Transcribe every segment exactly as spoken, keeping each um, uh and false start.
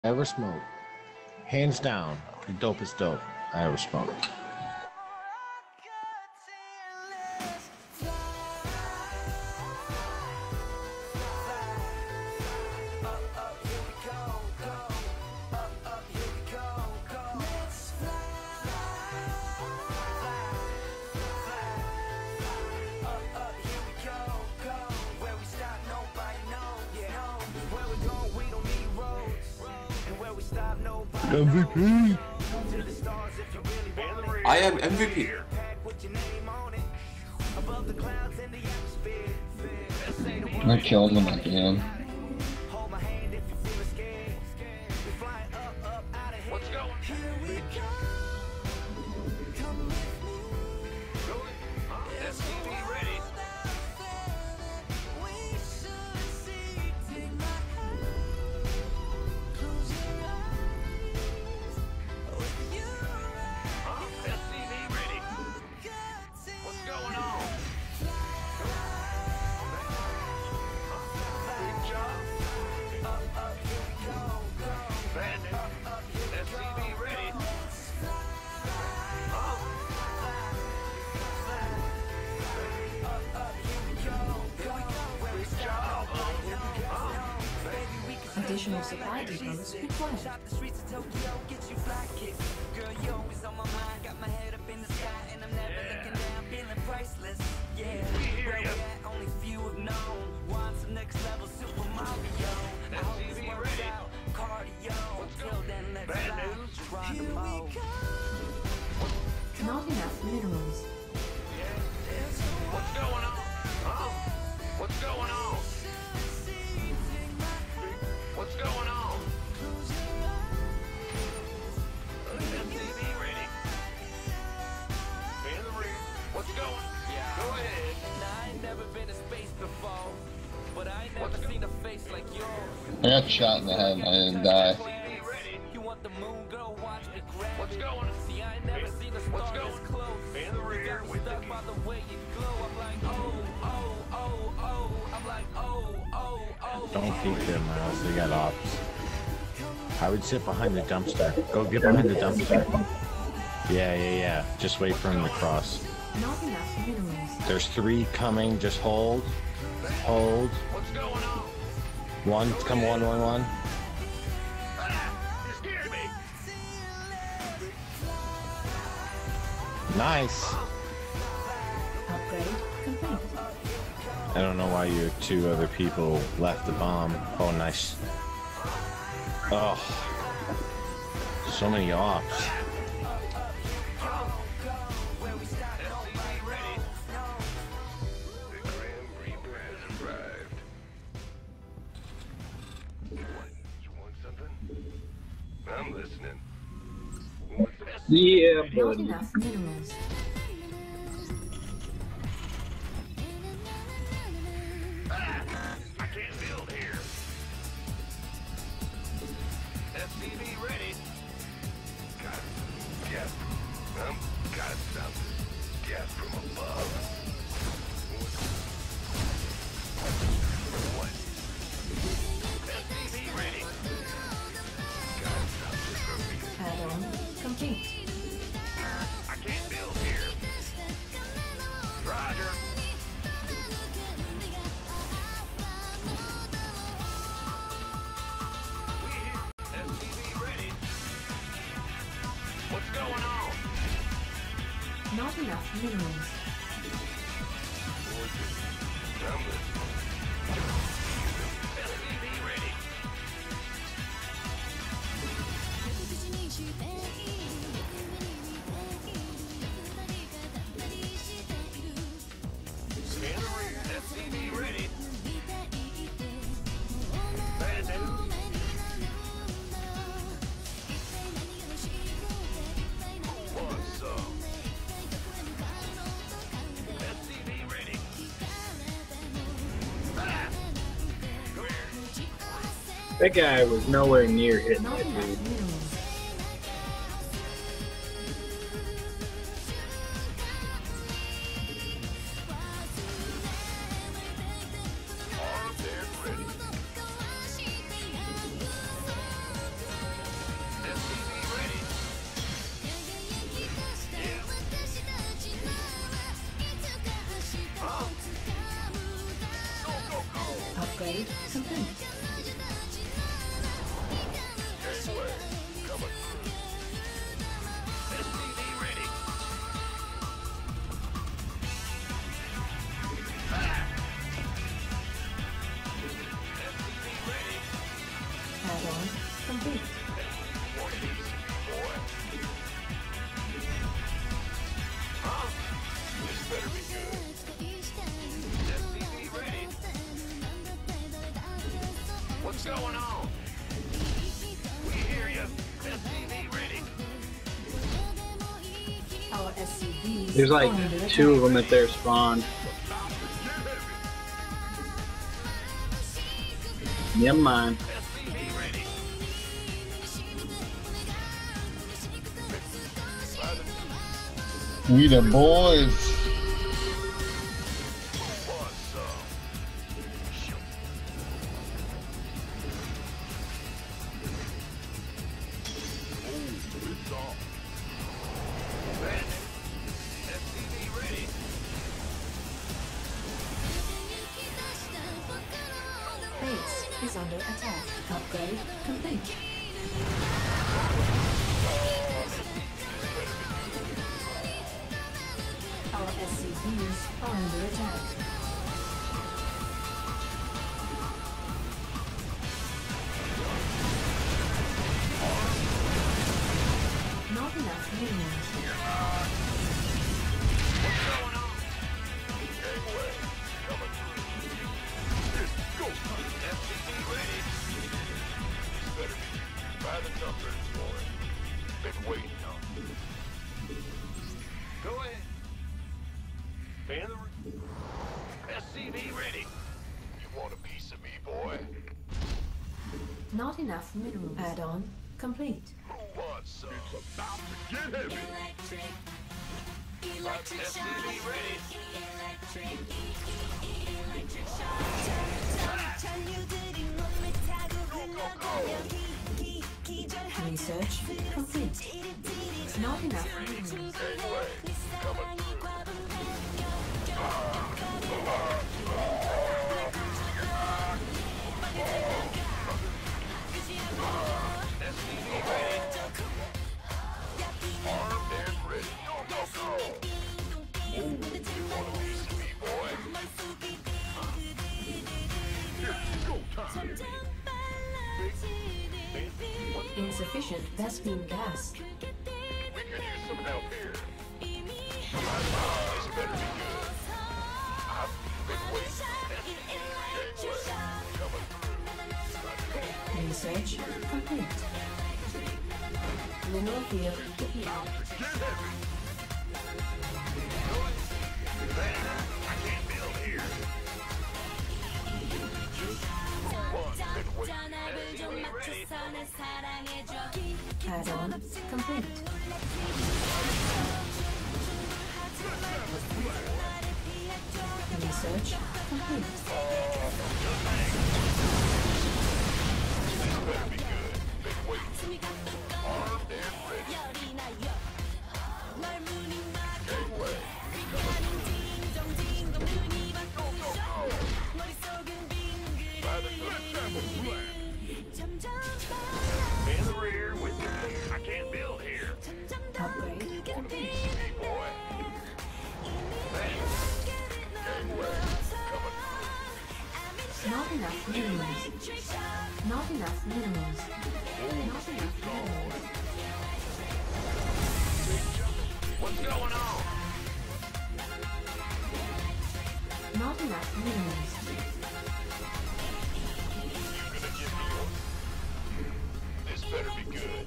ever smoked. Hands down, the dopest dope I ever smoked. M V P! I am M V P. I killed him again. Additional supply depots required. Girl, you always on my mind. Got my head up in the sky and I'm never looking down, feeling priceless. Yeah, where we at, only few have known. Want some next level Super Mario. I hope this works out, cardio. Till then, let's fly, grind the mode. Not enough minerals. What's going on? Huh? What's going on? What's going on? M T V ready. In the ring. What's going? Yeah. Go ahead. Now, I ain't never been to space before, but I ain't never seen a face like yours. I got shot in the head and I didn't die. You want the moon, girl, watch me grab. What's going? See, I ain't never seen a star this close. In the rear with the by the way you glow. I'm like, oh, oh, oh, oh. I'm like, oh, oh, oh. Don't peek them, Miles. They got ops. I would sit behind the dumpster. Go get behind the dumpster. Yeah, yeah, yeah. Just wait for him to cross. Not enough minerals. There's three coming. Just hold. Hold. What's going on? One. Come one, one, one. You scared me. Nice. Upgrade complete. I don't know why your two other people left the bomb. Oh, nice. Oh. So many ops. I'm listening. Yeah, Not buddy. enough minerals. I can't build here. S C V ready. Got gas. Um, got something. Gas from above. What? S C V ready. Got something for me. Add-on complete. I can't build here. Roger. S C V ready. What's going on? Not enough minerals. I'm listening. S C V ready. In the rear. S C V ready. Bad news. What's up? S C V ready. Ah! Come here. That guy was nowhere near hitting Not that enough dude. minerals. Armed and ready. complete. Huh? This better be good. S C V ready. What's going on? We hear you. S C V ready. Our S C Vs There's like are under two of attack. them at their spawn. Never mind. S C V ready. We the boys. What's up? Oh, it's off. Bandit. S C V ready. Base is under attack. Upgrade complete. Our S C Vs are under attack. Not enough minerals. What's going on? Gangway. Coming through. Let's go. S C V ready. This better be by the numbers, boy. Been waiting on. Go ahead. Fan the room. S C V ready. You want a piece of me, boy? Not enough minerals. Add-on complete. Who wants some? It's about to get heavy. S C V ready. Research complete. Not enough minerals. Gangway. Coming through. S C V ready. Armed and ready. Go, go, go. Oh, you want a piece of me, boy? It's go time. Big, big, what's Insufficient Vespine gas. We could use some help here. This better be good. I've been waiting. Gangway. Coming through. Research complete. Mineral field depleted. Get heavy. I can't build here. One, been waiting. Ready. Add-on complete. Research complete. This better be good. Been waiting. Armed and ready. Gangway. Go, go, go. By the good travel plan. In the rear with me. I can't build here. Upgrade Want a complete. piece of me, boy? Thanks. Gangway. Coming through. Not enough minerals. Not enough minerals. Not enough minerals. What's going on? Not enough minerals. You gonna give me yours? This better be good.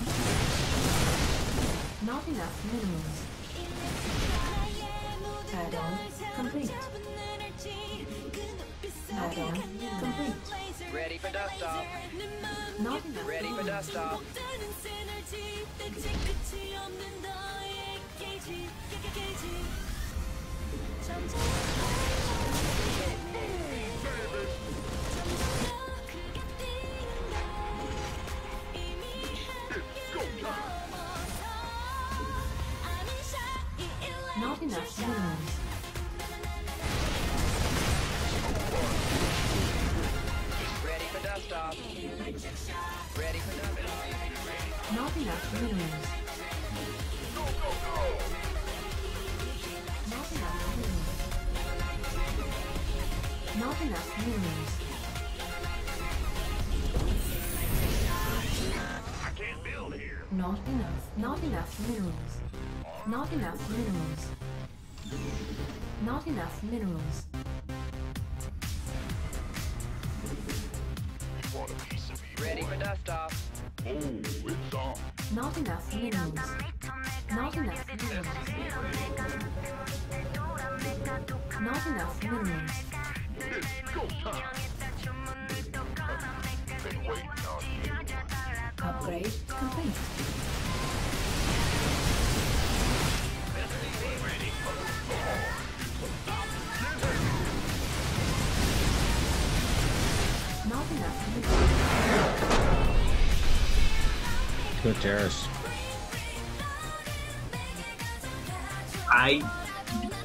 Not enough minerals. Add-on complete. Add-on complete. Ready for dust off. Not enough Ready for minerals. dust off. Not enough minerals. Ready for dust off. Ready for dust off. Not enough minerals. Not enough minerals. Not enough minerals. Not enough. Not enough minerals. Not enough minerals. Not enough minerals. You want a piece of me, Ready boy? for dust off. Oh, it's on. Not enough minerals. Not enough minerals. Not enough minerals. It's go time. Been waiting on you. Upgrade complete. Not enough minerals. Good terrace. I